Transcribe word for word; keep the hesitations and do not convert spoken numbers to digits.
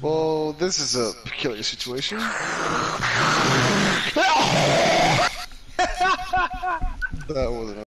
Well, this is a peculiar situation. That wasn't